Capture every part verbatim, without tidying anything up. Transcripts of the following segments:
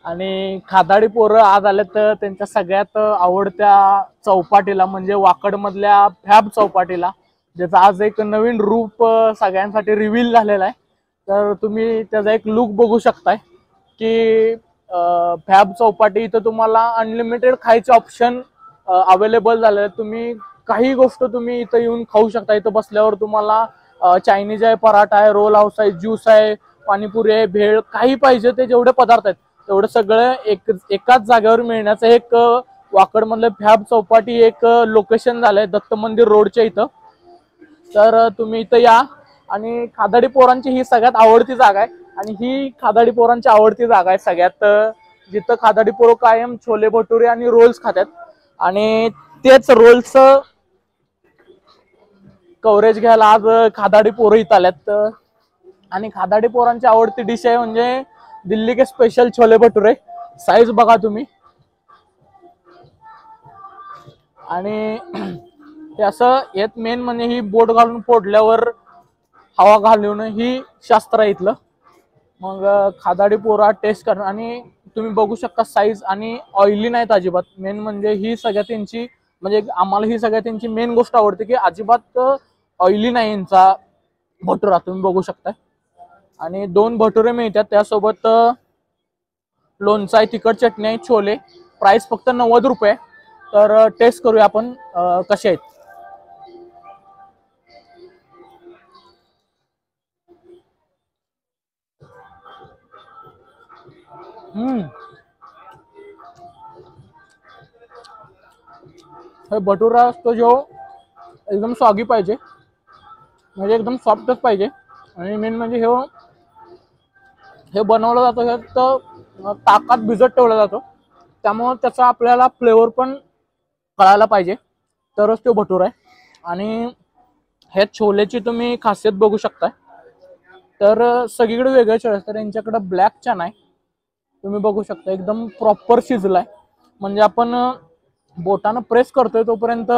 आणि खादाडी पोरं आज आले तर त्यांच्या सगळ्यात आवडत्या चौपाटीला म्हणजे वाकड मधल्या फॅब चौपाटीला, ज्याचं आज एक नवीन रूप सगळ्यांसाठी रिव्हील झालेला आहे. तर तुम्ही त्याचा एक लुक बघू शकताय की फॅब चौपाटी इथं तुम्हाला अनलिमिटेड खायचे ऑप्शन अवेलेबल झाले. तुम्ही काही गोष्ट तुम्ही इथं येऊन खाऊ शकता. इथं बसल्यावर तुम्हाला चायनीज आहे, पराठा आहे, रोल हाऊस आहे, ज्यूस आहे, पाणीपुरी आहे, भेळ, काही पाहिजे ते जेवढे पदार्थ आहेत तेवढं सगळं एक एकाच जागेवर मिळण्याचं एक वाकड मधलं फॅब चौपाटी एक लोकेशन झालंय दत्त मंदिर रोडच्या इथं. तर तुम्ही इथं या आणि खादाडी पोरांची ही सगळ्यात आवडती जागा आहे आणि ही खादाडी पोरांची आवडती जागा आहे सगळ्यात, जिथं खादाडी पोरं कायम छोले भटुरे आणि रोल्स खातात आणि तेच रोल्स कव्हरेज घ्यायला आज खादाडी पोरं इथं आल्यात. आणि खादाडी पोरांची आवडती डिश आहे म्हणजे दिल्ली के स्पेशल छोले भटुरे. साईज बघा तुम्ही. आणि हे असं यात मेन म्हणजे ही बोट घालून फोडल्यावर हवा घालून ही शास्त्र आहे इथलं. मग खादाडी पोरा टेस्ट करणं आणि तुम्ही बघू शकता साईज आणि ऑइली नाहीत अजिबात. मेन म्हणजे ही सगळ्यात त्यांची म्हणजे आम्हाला ही सगळ्यात त्यांची मेन गोष्ट आवडते की अजिबात ऑइली नाही यांचा भटुरा. तुम्ही बघू शकता. आणि दोन भटुरे मिळतात त्यासोबत लोणचं आहे, तिखट चटणी आहे, छोले. प्राइस फक्त नव्वद रुपये. तर टेस्ट करूया आपण कसे आहेत. हम्म हे भटुरा असतो जो एकदम सॉगी पाहिजे म्हणजे एकदम सॉफ्टच पाहिजे. आणि मेन म्हणजे हे हे बनवलं जातं हे तर ताकात भिजत ठेवलं जातं त्यामुळे त्याचा आपल्याला फ्लेवर पण कळायला पाहिजे तरच तो भटुरा आहे. आणि हे छोलेची तुम्ही खासियत बघू शकताय. तर सगळीकडे वेगळे छोले असतात. यांच्याकडे ब्लॅक चना आहे. तुम्ही बघू शकता एकदम प्रॉपर शिजलाय म्हणजे आपण बोटानं प्रेस करतोय तोपर्यंत.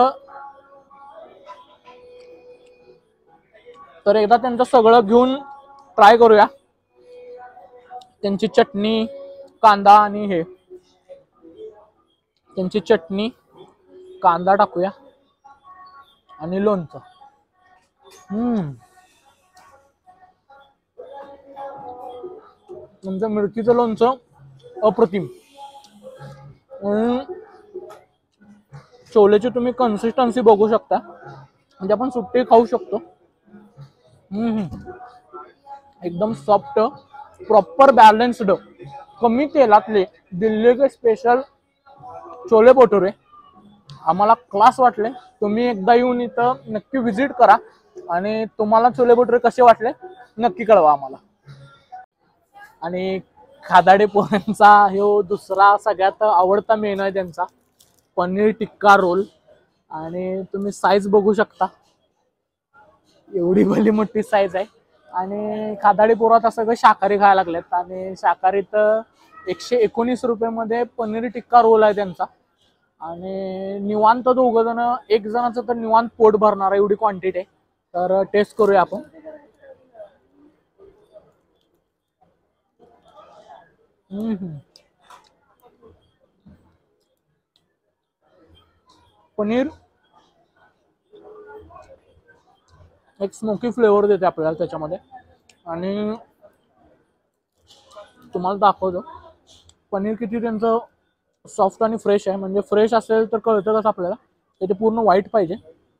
तर एकदा त्यांचं सगळं घेऊन ट्राय करूया. त्यांची चटणी, कांदा आणि हे त्यांची चटणी, कांदा टाकूया आणि लोणचं. हम्म तुमचं मिरचीचं लोणचं अप्रतिम. छोलेची तुम्ही कन्सिस्टन्सी बघू शकता म्हणजे आपण सुट्टी खाऊ शकतो. हम्म एकदम सॉफ्ट, प्रॉपर बॅलन्स्ड, कमी तेलातले दिल्ली के स्पेशल छोले भटुरे आम्हाला क्लास वाटले. तुम्ही एकदा येऊन इथं नक्की विजिट करा आणि तुम्हाला छोले भटुरे कसे वाटले नक्की कळवा आम्हाला. आणि खादाडी पोरांचा ह्यो दुसरा सगळ्यात आवडता मेनू आहे त्यांचा पनीर टिक्का रोल. आणि तुम्ही साईज बघू शकता एवढी भली मोठी साईज आहे. आणि खादाडी पोरं आता सगळं शाकाहारी खायला लागलेत आणि शाकाहारीत एकशे एकोणीस रुपये मध्ये पनीर टिक्का रोल आहे त्यांचा. आणि निवांत दोघ जण, एक जणाचं तर निवांत पोट भरणार एवढी क्वांटिटी आहे. तर टेस्ट करूया आपण. हम्म पनीर एक स्मोकी फ्लेवर देते आपल्याला त्याच्यामध्ये. आणि तुम्हाला दाखवतो पनीर किती त्यांचं सॉफ्ट आणि फ्रेश आहे. म्हणजे फ्रेश असेल तर कळतं कसं आपल्याला ते पूर्ण व्हाईट पाहिजे.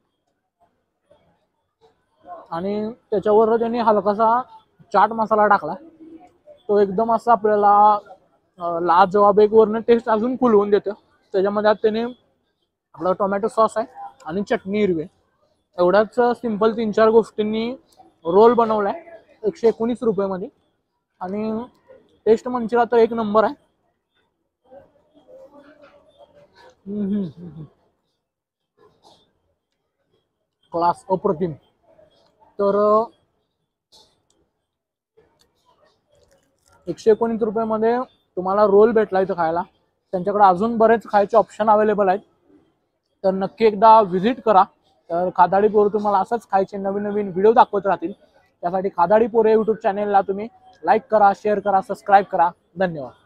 आणि त्याच्यावर त्यांनी हलकासा चाट मसाला टाकला तो एकदम असं आपल्याला लाजवाब एक वरनं टेस्ट अजून खुलवून देतो. त्याच्यामध्ये आता त्याने आपला टोमॅटो सॉस आहे आणि चटणी हिरवी. एवढ्याच सिंपल तीन चार गोष्टींनी रोल बनवलाय एकशे एकोणीस रुपये मध्ये. आणि टेस्ट म्हणशीला तर एक नंबर आहे. क्लास अप्रतिम. तर एकशे एकोणीस रुपये मध्ये तुम्हाला रोल भेटला इथं खायला. त्यांच्याकडे अजून बरेच खायचे ऑप्शन अवेलेबल आहेत. तर नक्की एकदा व्हिजिट करा. तर खादाडी पोरं तुम्हाला असंच खायचे नवीन नवीन व्हिडिओ दाखवत राहतील. त्यासाठी खादाडी पोरं यूट्यूब चॅनेलला तुम्ही लाईक करा, शेअर करा, सबस्क्राईब करा. धन्यवाद.